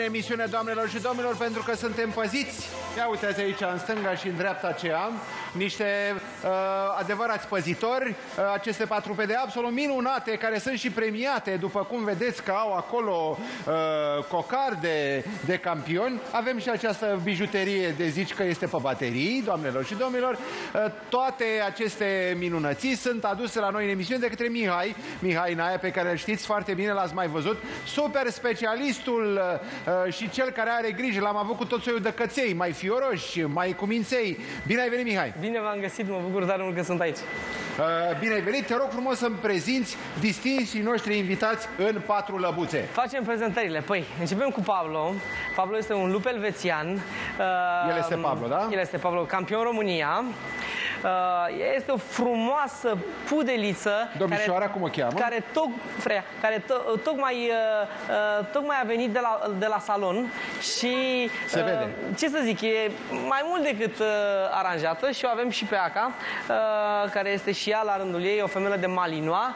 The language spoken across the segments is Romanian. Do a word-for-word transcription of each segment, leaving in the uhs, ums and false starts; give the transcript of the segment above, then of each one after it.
emisiune, doamnelor și domnilor, pentru că suntem păziți. Ia uitați aici, în stânga și în dreapta ce am, niște uh, adevărați păzitori, uh, aceste patrupede absolut minunate, care sunt și premiate, după cum vedeți că au acolo uh, cocarde de campioni. Avem și această bijuterie de zici că este pe baterii, doamnelor și domnilor. Uh, toate aceste minunății sunt aduse la noi în emisiune de către Mihai, Mihai Naia, pe care îl știți foarte bine, l-ați mai văzut, super specialistul uh, și cel care are grijă. L-am avut cu tot soiul de căței, mai fioroși, mai cuminței. Bine ai venit, Mihai! Bine v-am găsit, mă bucur tare mult că sunt aici. Uh, bine ai venit, te rog frumos să-mi prezinți distinșii noștri invitați în patru lăbuțe. Facem prezentările. Păi, începem cu Pablo. Pablo este un lup elvețian. Uh, El este Pablo, da? El este Pablo, campion România. Uh, este o frumoasă pudeliță. Domnișoara, care, cum o cheamă? Care, toc, freia, care to, tocmai, uh, uh, tocmai a venit de la, de la salon și... Se uh, vede. Ce să zic, e mai mult decât uh, aranjată și o avem și pe Aca, uh, care este și ea la rândul ei, o femeie de Malinois.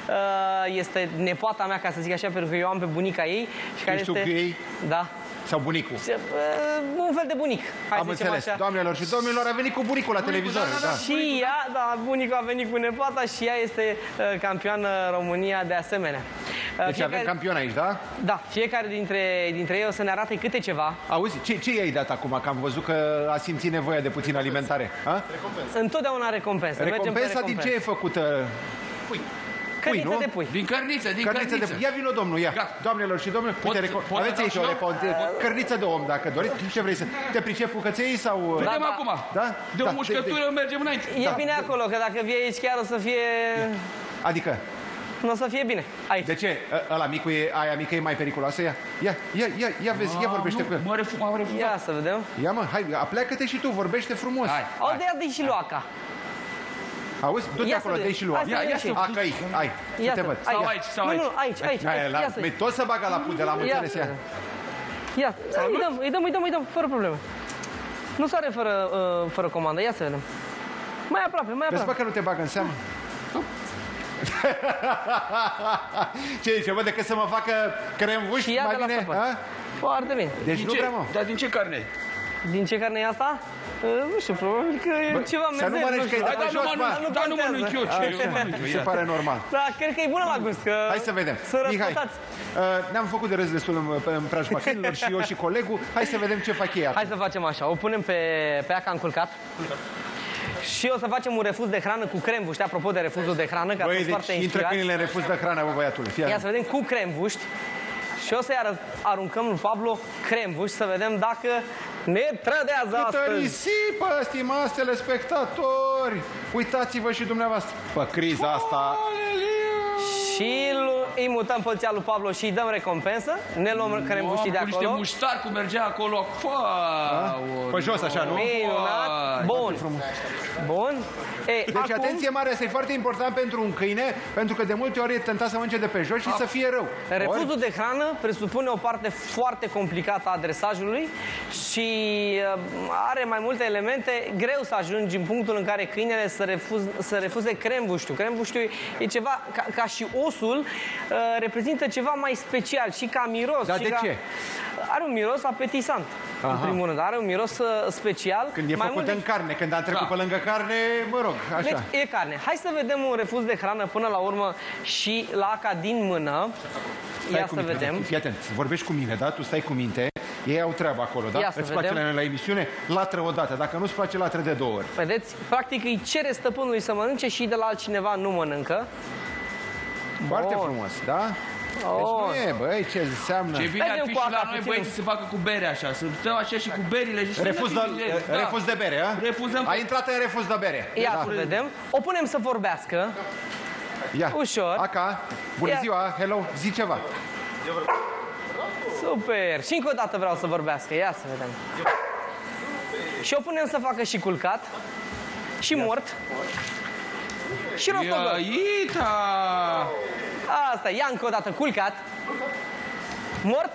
Uh, este nepoata mea, ca să zic așa, pentru că eu am pe bunica ei. Și care Ești este... tu cu ei? Da. Sau bunicul? Uh, un fel de bunic. Hai Am să zicem înțeles. așa. Doamnelor și domnilor, a venit cu bunicul la Bunicul, televizor. da, da, da. Și ea, da, bunicul a venit cu nepoata și ea este uh, campioană România de asemenea. Uh, Deci avem campion aici, da? Da, fiecare dintre, dintre ei o să ne arate câte ceva. Auzi, ce, ce i-ai dat acum? Că am văzut că a simțit nevoia de puțină alimentare. A? Întotdeauna recompensă. Recompensa din ce e făcută? Pui. Cărniță nu? de pui. Din cărniță, din Cărniță cărniță. de... Ia vino, domnul, ia. Gata. Doamnelor și domnilor, Pot- uite, reco... pot să aveți dau aici și o eu? recompență. Cărniță de om, dacă doriți. Ce vrei să... Te pricep cu căței sau... Vedem da. acum. Da? De o Da, mușcătură mergem înainte. E Da. bine acolo, că dacă vii aici chiar o să fie... Adică, Nu o să fie bine. Aici. de ce? Ă- Ăla micu e, aia mică e mai periculoasă? Ia, ia, ia, ia, ia vezi, ia vorbește cu el. Mă refu- m-am refuzat. Ia să vedem. Ia mă, hai, apleacă-te și tu, vorbește frumos. Hai, Au hai. de ea de și luaca. Auzi? Du-te Ia acolo, să de vedem. și lua. Hai să Ia, vedem ia, și să... ei. A, că aici, ai, să Ia te să- văd. Sau Ia. aici, sau Nu, aici. nu, aici, aici. Aia, aici. la, Ia să mi- tot să bagă la pude, l-am Ia înțeles să ea. vedem. Ia, îi dăm, îi dăm, îi dăm, îi dăm, fără probleme. Nu sare fără, uh, fără comandă, ia să vedem. Mai aproape, mai Vezi, bă, aproape. că nu te bagă în seamă? Ce zice, bă, decât să mă facă cremvuști, Și ia mai de la bine? săpăr. A? Foarte bine. Deci Din nu ce? prea, mă. Dar din ce carne? Din ce carne e asta? Uh, nu știu, probabil că e Bă, ceva să nu mezel, mănânci, că e știu. de Hai, dar nu jos, mă. mănânc, dar nu contează. mănânc eu ce eu mănânc eu. Se ia. pare normal. Da, cred că e bună la gust, că Hai să vedem. sunt Mihai, răspătați. uh, ne-am făcut de râs destul în, în preajma câinilor și eu și colegul. Hai să vedem ce fac ei acum. Hai să facem așa, o punem pe, pe aca înculcat. Și o să facem un refuz de hrană cu cremvuști. Apropo de refuzul de hrană, că a Băi, fost deci foarte intră inspirat. câinile în refuz de hrană, bă, băiatule. Fii Ia atent. să vedem cu cremvuști. Și o să-i arăt, aruncăm lui Pablo cremvuști să vedem dacă ne trădează Câtă astăzi. risipă, stimați telespectatori! Uitați-vă și dumneavoastră. Pe criza asta... Și lu- îi mutăm poziția lui Pablo și îi dăm recompensă. Ne luăm cremvuștii de Cu niște acolo. muștar cum mergea acolo. Pe jos, așa, nu? Minunat. Bun. Bun. E, Deci acum, atenție mare, asta e foarte important pentru un câine, pentru că de multe ori e tentat să mănânce de pe jos și să fie rău. refuzul de hrană presupune o parte foarte complicată a dresajului și uh, are mai multe elemente. Greu să ajungi în punctul în care câinele să, refuz, să refuze crembuștiul. Crembuștiul e ceva, ca, ca și osul, uh, reprezintă ceva mai special și ca miros. Dar și de ca... ce? Are un miros apetisant, Aha. în primul rând. Are un miros uh, special. Când e mai făcut mult în carne, când am trecut Da. pe lângă carne, mă rog, așa. Deci e carne. Hai să vedem un refuz de hrană până la urmă și la aca din mână. Stai Ia cu să minte, vedem. Fii atent, vorbești cu mine, da? Tu stai cu minte, ei au treabă acolo, da? Ia să Îți place vedem. la, la emisiune? Latră o dată, dacă nu-ți place, latră de două ori. Vedeți? Practic îi cere stăpânului să mănânce și de la altcineva nu mănâncă. Foarte Bun. frumos, da? Deci Oh. nu e, băi, ce înseamnă? Ce bine ar Mergem fi cu și la apa noi puțin. băieții să facă cu bere așa. Să stăm așa și cu berile. Și să Refuz ne de, fie bere. Da. refuz de bere, a? Refuzăm. A intrat în refuz de bere. Ia Da. să vedem. O punem să vorbească. Ia. Ușor. Aca, bună Ia. ziua, hello, zi ceva. Super. Și încă o dată vreau să vorbească. Ia să vedem. Și o punem să facă și culcat. Și mort. Și rostogol. Iaita! Asta, ia încă o dată culcat. Mort.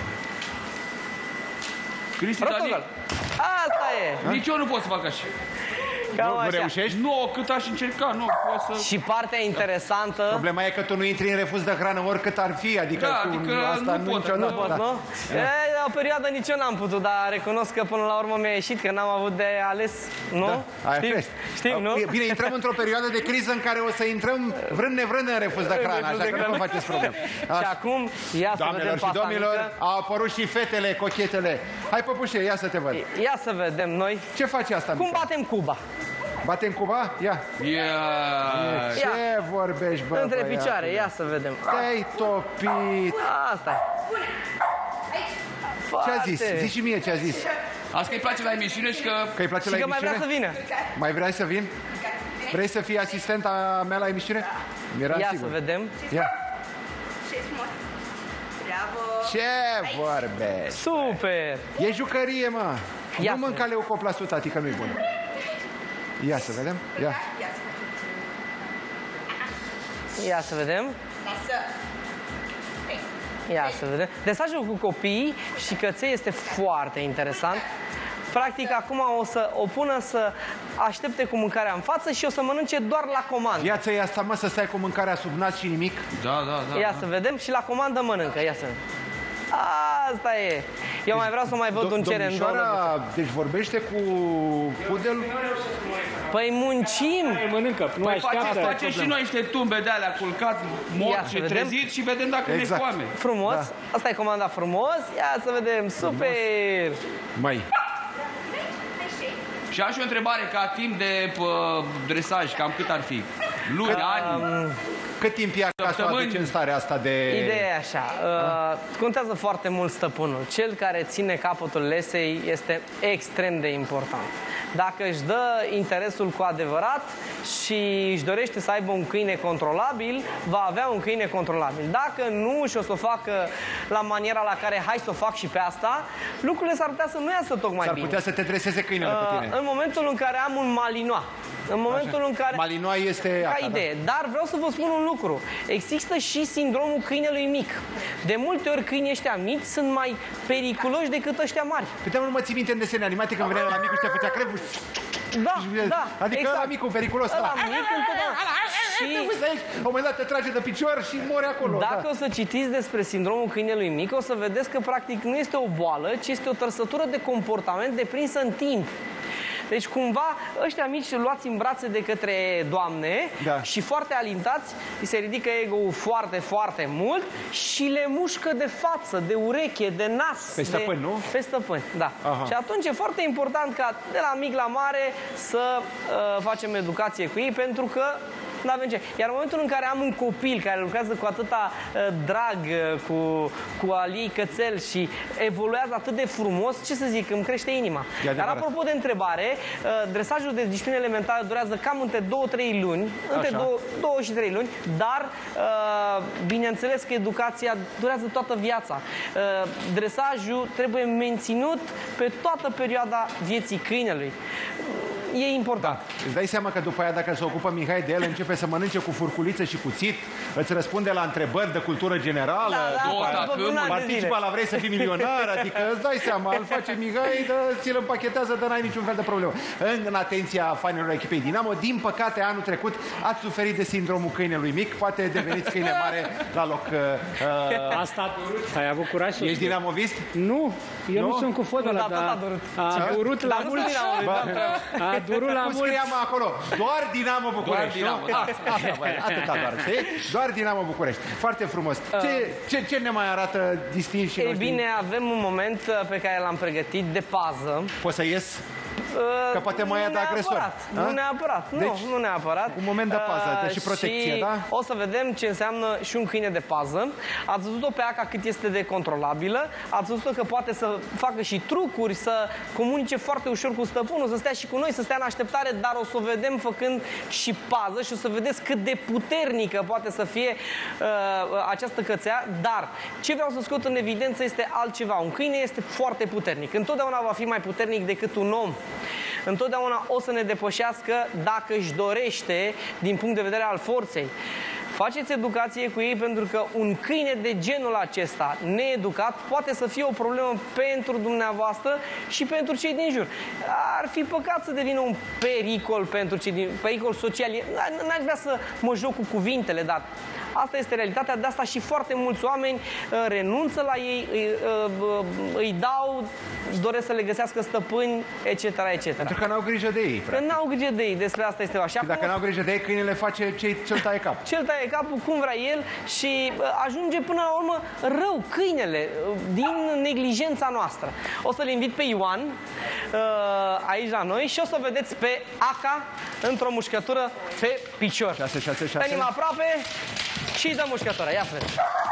Cristi, dar Rostogol. Asta e. nici eu nu pot să fac așa. Cam Nu, nu așa. reușești? Nu, cât aș încerca, nu pot să... Și partea interesantă. Problema e că tu nu intri în refuz de hrană oricât ar fi, adică Da, tu adică asta nu pot, niciodată. Nu pot, Da. nu? E, o perioadă nici eu n-am putut, dar recunosc că până la urmă mi-a ieșit, că n-am avut de ales, nu? Da, aia Știm, fost. știm, nu? Bine, intrăm într-o perioadă de criză în care o să intrăm vrând nevrând în refuz de hrană, așa că nu vă faceți probleme. Și acum, ia să vedem Doamnelor și pasta domnilor, mică. au apărut și fetele, cochetele. Hai, păpușe, ia să te văd. Ia să vedem noi. Ce face asta, Cum mică? batem Cuba? Batem Cuba? Ia. Ia. Ce vorbești, bă, Între băiatule? picioare, ia să vedem. Te-ai topit. Asta e. Ce a Foarte. zis? Zici și mie ce a zis. Asta că îi place la emisiune și că... Că îi place Și la că mai vrea emisiune? să vină. Mai vrei să vin? Vrei să fii asistenta mea la emisiune? Mi-era Ia sigur. să vedem. Ia. Ce frumos! Bravo! Ce vorbești? Super! E jucărie, mă. Ia Nu să mânca leucoplasul, tati, că nu-i bun. Ia să vedem. Ia. Ia să vedem. Ia să vedem. Desajul cu copiii și căței este foarte interesant. Practic, acum o să o pună să aștepte cu mâncarea în față și o să mănânce doar la comandă. Viața e asta, mă, să stai cu mâncarea sub nas și nimic? Da, da, da. Ia să vedem și la comandă mănâncă. Ia să vedem. Asta e. Eu mai vreau să mai văd un cerendol. Domnișoara, deci vorbește cu pudelul? Păi muncim. Mănâncă, nu Păi face, așteaptă. face și noi niște tumbe de alea culcat, Ia mort să și vedem. trezit și vedem dacă Exact. ne foame. Frumos. Da. Asta e comanda frumos. Ia să vedem. Super. Mai. Și am și o întrebare, ca timp de pă, dresaj, cam cât ar fi? Luni, ani? Cât timp ia ca să o Săptămâni. Păi, aduce în starea asta de... Ideea e așa, uh, contează foarte mult stăpânul. Cel care ține capătul lesei este extrem de important. Dacă își dă interesul cu adevărat și își dorește să aibă un câine controlabil, va avea un câine controlabil. Dacă nu și o să o facă la maniera la care hai să o fac și pe asta, lucrurile s-ar putea să nu iasă tocmai S-ar bine. putea să te dreseze câinele pe Uh, tine. în momentul în care am un malinois, în momentul în care... Malinoa este... Ca asta, idee, dar vreau să vă spun un lucru. Există și sindromul câinelui mic. De multe ori câinii ăștia mici sunt mai periculoși decât ăștia mari. Pe te nu mă ții minte în desene animate când venea la micul și te făcea crevul. Da, da, Adică exact. ăla micul periculos Ăla ăla. mic întotdeauna. Te Și uiți aici, la un moment dat te trage de picior și mori acolo. dacă da. o să citiți despre sindromul câinelui mic, o să vedeți că practic nu este o boală, ci este o trăsătură de comportament deprinsă în timp. Deci cumva ăștia mici luați în brațe de către doamne Da. și foarte alintați, îi se ridică ego-ul foarte, foarte mult și le mușcă de față, de ureche, de nas. Pe stăpâni, de... nu? Pe stăpâni, da. Aha. Și atunci e foarte important ca de la mic la mare să uh, facem educație cu ei, pentru că nu avem ce. Iar în momentul în care am un copil care lucrează cu atâta uh, drag, uh, cu, cu al ei cățel și evoluează atât de frumos, ce să zic, îmi crește inima. E Dar adevărat. apropo de întrebare, uh, dresajul de disciplină elementară durează cam între două trei luni, între Așa. două și trei luni, dar uh, bineînțeles că educația durează toată viața. Uh, dresajul trebuie menținut pe toată perioada vieții câinelui. E important. Îți dai seama că după aia, dacă se ocupă Mihai de el, începe să mănânce cu furculiță și cuțit, îți răspunde la întrebări de cultură generală, Da, da, după asta aia după un an de participa zile. la vrei să fii milionar, adică îți dai seama, îl face Mihai, dă, ți-l împachetează, dar n-ai niciun fel de problemă. În, în atenția fanilor echipei Dinamo, din păcate, anul trecut ați suferit de sindromul câinelui mic, poate deveniți câine mare la loc. Uh, Asta ai avut curaj să... ești dinamovist? Nu, eu nu, Nu? sunt cu fotbalul, Nu, dar tot dar a durut. a durut la Dar nu mulți. sunt Dinamo, A durut la Cum mulți. scriam acolo? Doar Dinamo București, Doar nu? Dinamo, da. Asta, asta, băi, atâta doar, știi? Doar Dinamo București. Foarte frumos. Ce, ce, ce ne mai arată distinși Ei bine, avem un moment uh, pe care l-am pregătit de pază. Poți să ies? Uh, Că poate mai nu ia de agresor. neapărat, A? Nu neapărat, nu, Deci, nu neapărat. un moment de pază, Uh, deci și protecție, și da? o să vedem ce înseamnă și un câine de pază. Ați văzut-o pe Aca cât este de controlabilă, ați văzut-o că poate să facă și trucuri, să comunice foarte ușor cu stăpânul, să stea și cu noi, să stea în așteptare, dar o să o vedem făcând și pază și o să vedeți cât de puternică poate să fie uh, această cățea. Dar ce vreau să scot în evidență este altceva. Un câine este foarte puternic. Întotdeauna va fi mai puternic decât un om. Întotdeauna o să ne depășească dacă își dorește din punct de vedere al forței. Faceți educație cu ei, pentru că un câine de genul acesta, needucat, poate să fie o problemă pentru dumneavoastră și pentru cei din jur. Ar fi păcat să devină un pericol pentru cei din pericol social. N-aș vrea să mă joc cu cuvintele, dar Asta este realitatea, de asta și foarte mulți oameni uh, renunță la ei, îi, uh, uh, îi dau, doresc să le găsească stăpâni, et cetera, et cetera. Pentru că n-au grijă de ei. Că n-au grijă de ei, despre asta este așa. Și dacă n-au grijă de ei, câinele face ce-l taie cap. Ce-l taie capul, cum vrea el și uh, ajunge până la urmă rău, câinele, uh, din neglijența noastră. O să-l invit pe Ioan uh, aici la noi și o să vedeți pe Aca într-o mușcătură pe picior. șase, șase, șase. Venim aproape și îi dăm mușcătura. Ia Fred.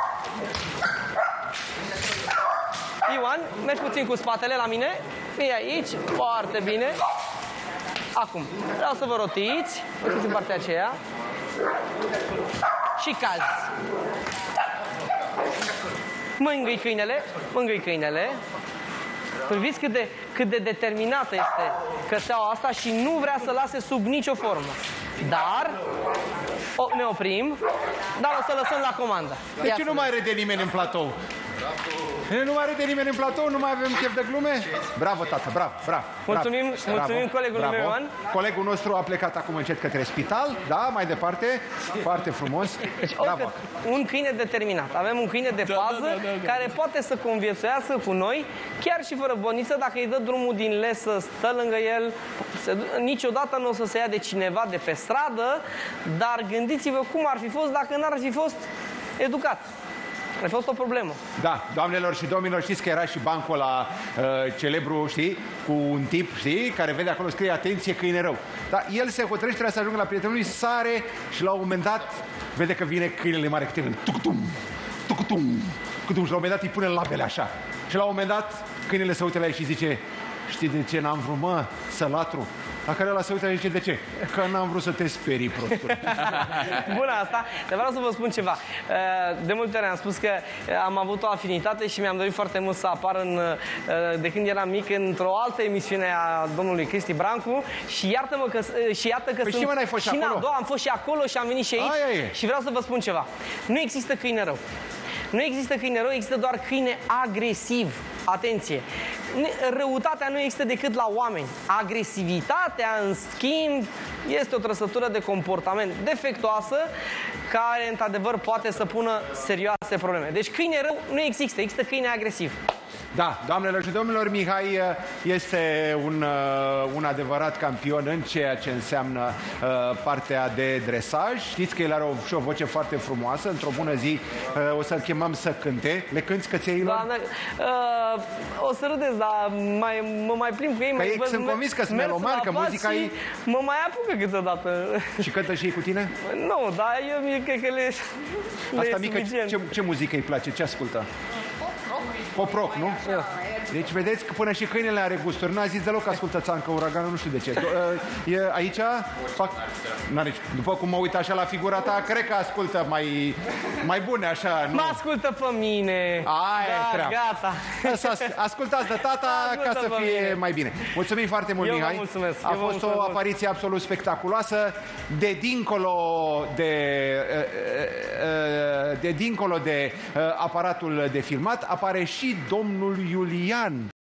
Ioan, mergi puțin cu spatele la mine. Fii aici, foarte bine. Acum, vreau să vă rotiți. Uitați în partea aceea. Și cazi. Mângâi câinele, mângâi câinele. Priviți cât de, cât de determinată este cățeaua asta și nu vrea să lase sub nicio formă. Dar o, ne oprim, dar o să lăsăm la comandă. De ce nu mai râde nimeni în platou? Nu mai râde nimeni în platou, nu mai avem chef de glume? Bravo, tată, bravo, bravo. Mulțumim, bravo, mulțumim colegul bravo. meu Ioan. Colegul nostru a plecat acum încet către spital, da, mai departe, foarte frumos. Deci, Bravo. un câine determinat. Avem un câine de pază da, da, da. care poate să conviețuiască cu noi, chiar și fără boniță, dacă îi dă drumul din lesă, stă lângă el. Se, niciodată nu o să se ia de cineva de pe stradă, dar gândiți-vă cum ar fi fost dacă n-ar fi fost educat. A fost o problemă. Da, doamnelor și domnilor, știți că era și bancul la uh, celebru, știi, cu un tip, știi, care vede acolo, scrie, atenție, câine rău. Dar el se hotărăște, trebuie să ajungă la prietenul lui, sare și la un moment dat vede că vine câinele mare câte tucutum, tucutum, tucutum, și la un moment dat îi pune labele așa. Și la un moment dat câinele se uită la el și zice, știi de ce n-am vrut, mă, să latru? La care ăla se uită și zice, de ce? Că n-am vrut să te sperii, prostul. Bună asta, dar vreau să vă spun ceva. De multe ori am spus că am avut o afinitate și mi-am dorit foarte mult să apar în, de când eram mic într-o altă emisiune a domnului Cristi Brancu și iartă-mă că și iată că păi sunt... și mă, n-ai fost și și acolo? Da, am fost și acolo și am venit și aici. Aia e. Și vreau să vă spun ceva. Nu există câine rău. Nu există câine rău, există doar câine agresiv. Atenție! Răutatea nu există decât la oameni. Agresivitatea, în schimb, este o trăsătură de comportament defectuoasă care, într-adevăr, poate să pună serioase probleme. Deci câine rău nu există, există câine agresiv. Da, doamnelor și domnilor, Mihai este un, un adevărat campion în ceea ce înseamnă uh, partea de dresaj. Știți că el are o, și o voce foarte frumoasă. Într-o bună zi uh, o să-l chemăm să cânte. Le cânti cățeilor? Doamne, uh, o să râdeți, dar mai, mă mai plimb cu ei. Că ei sunt convins că sunt melomani, că muzica e... Mă mai apucă câteodată. Și cântă și ei cu tine? Nu, dar eu cred că le, le Asta e mică, suficient. ce, ce muzică îi place? Ce ascultă? Pop-rock, nu? Deci vedeți că până și câinele are gusturi. N-a zis deloc că ascultă Țancă Uraganul, nu știu de ce. E aici? Fac... După cum mă uit așa la figura ta, cred că ascultă mai, mai bune așa. Nu? Mă ascultă pe mine. Aia da, e treaba. gata. Ascultați de tata Ascultă ca să pe fie mine. mai bine. Mulțumim foarte mult, Eu vă Mihai. mulțumesc. A Eu vă fost mulțumesc o mult. apariție absolut spectaculoasă. De dincolo de, de dincolo de aparatul de filmat apare și domnul Iulian.